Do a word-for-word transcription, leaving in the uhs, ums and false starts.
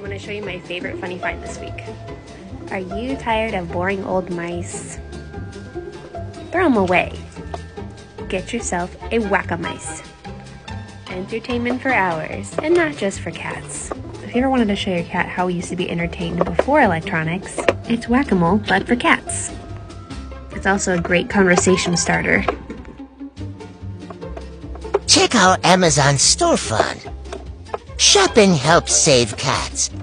I'm going to show you my favorite funny find this week. Are you tired of boring old mice? Throw them away. Get yourself a whack-a-mice. Entertainment for hours, and not just for cats. If you ever wanted to show your cat how we used to be entertained before electronics, it's whack-a-mole, but for cats. It's also a great conversation starter. Check out Amazon storefront. Shopping helps save cats.